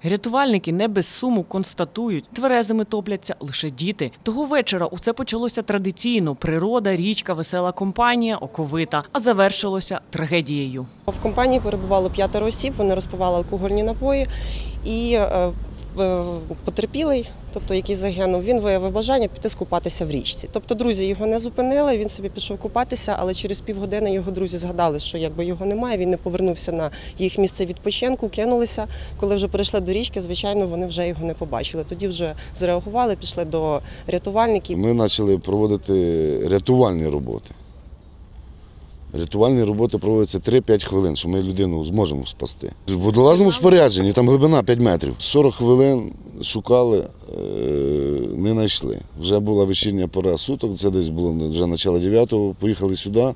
Рятувальники не без суму констатують, тверезими топляться лише діти. Того вечора усе почалося традиційно – природа, річка, весела компанія, оковита. А завершилося трагедією. В компанії перебувало 5 осіб, вони розпивали алкогольні напої і потерпілий, тобто який загинув, він виявив бажання піти скупатися в річці. Тобто друзі його не зупинили, він собі пішов купатися, але через півгодини його друзі згадали, що якби його немає, він не повернувся на їх місце відпочинку, кинулися. Коли вже перейшли до річки, звичайно, вони вже його не побачили. Тоді вже зреагували, пішли до рятувальників. Ми почали проводити рятувальні роботи. Рятувальні роботи проводяться 3-5 хвилин, що ми людину зможемо спасти. В водолазному спорядженні, там глибина 5 метрів. 40 хвилин шукали, не знайшли. Вже була вечірня пора суток, це десь було вже начало 9-го, поїхали сюди.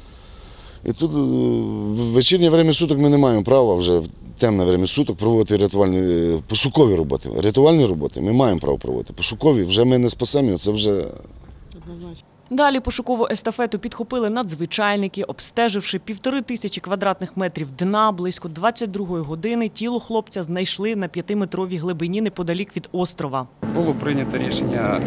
І тут в вечірнє время суток ми не маємо права вже в темне время суток проводити пошукові роботи. Рятувальні роботи ми маємо право проводити. Пошукові вже ми не спасемо, це вже... Однозначно. Далі пошукову естафету підхопили надзвичайники, обстеживши 1500 квадратних метрів дна, близько 22-ї години тіло хлопця знайшли на 5-метровій глибині неподалік від острова. Було прийнято рішення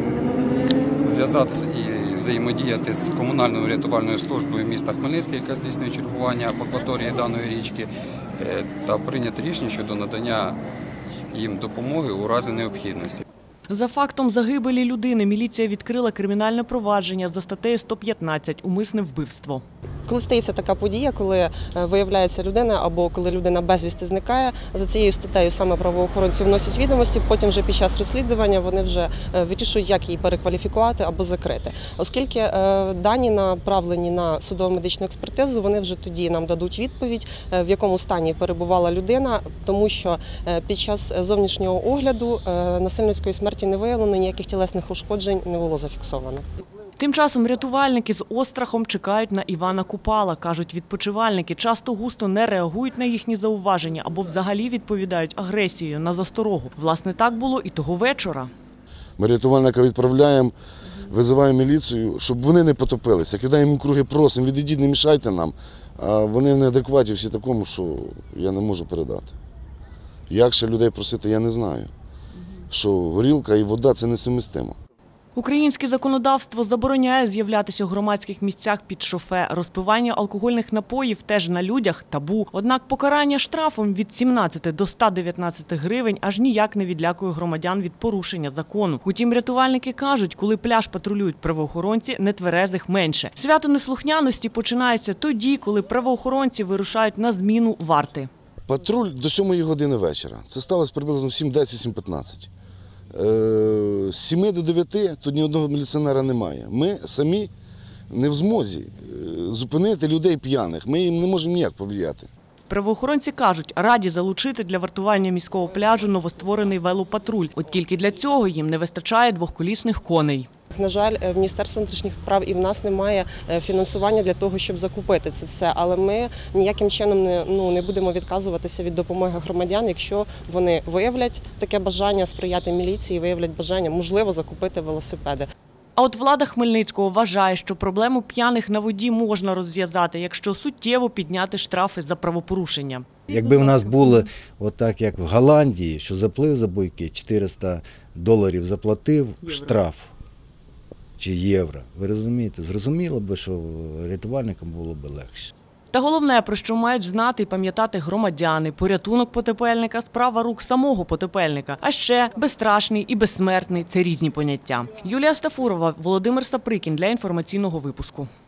зв'язатися і взаємодіяти з комунальною рятувальною службою міста Хмельницький, яка здійснює чергування в акваторії даної річки, та прийнято рішення щодо надання їм допомоги у разі необхідності. За фактом загибелі людини міліція відкрила кримінальне провадження за статтею 115 «Умисне вбивство». Коли стається така подія, коли виявляється людина або коли людина безвісти зникає, за цією статтею саме правоохоронці вносять відомості, потім вже під час розслідування вони вже вирішують, як її перекваліфікувати або закрити. Оскільки дані направлені на судово-медичну експертизу, вони вже тоді нам дадуть відповідь, в якому стані перебувала людина, тому що під час зовнішнього огляду насильницької смерті не виявлено, ніяких тілесних ушкоджень не було зафіксовано. Тим часом рятувальники з острахом чекають на Івана Купала. Кажуть, відпочивальники часто густо не реагують на їхні зауваження або взагалі відповідають агресією на засторогу. Власне, так було і того вечора. Ми рятувальника відправляємо, визиваємо міліцію, щоб вони не потопилися. Кидаємо їм круги, просимо, відійдіть, не мішайте нам. А вони в неадекваті всі такому, що я не можу передати. Як ще людей просити, я не знаю. Що горілка і вода – це несумістимо. Українське законодавство забороняє з'являтися у громадських місцях під шофе. Розпивання алкогольних напоїв теж на людях – табу. Однак покарання штрафом від 17 до 119 гривень аж ніяк не відлякує громадян від порушення закону. Утім, рятувальники кажуть, коли пляж патрулюють правоохоронці, нетверезих менше. Свято неслухняності починається тоді, коли правоохоронці вирушають на зміну варти. Патруль до 7 години вечора. Це сталося приблизно в 7:10, 7:15. З 7 до 9 тут ні одного міліціонера немає. Ми самі не в змозі зупинити людей п'яних. Ми їм не можемо ніяк повлияти. Правоохоронці кажуть, раді залучити для вартування міського пляжу новостворений велопатруль. От тільки для цього їм не вистачає двохколісних коней. На жаль, в Міністерстві внутрішніх справ і в нас немає фінансування для того, щоб закупити це все. Але ми ніяким чином не будемо відказуватися від допомоги громадян, якщо вони виявлять таке бажання сприяти міліції, виявлять бажання, можливо, закупити велосипеди. А от влада Хмельницького вважає, що проблему п'яних на воді можна розв'язати, якщо суттєво підняти штрафи за правопорушення. Якби в нас було отак, як в Голландії, що заплив за буйки, $400 заплатив штраф. Чи євро. Ви розумієте? Зрозуміло би, що рятувальникам було б легше. Та головне, про що мають знати і пам'ятати громадяни – порятунок потопельника – справа рук самого потопельника. А ще безстрашний і безсмертний – це різні поняття. Юлія Стафурова, Володимир Саприкін для інформаційного випуску.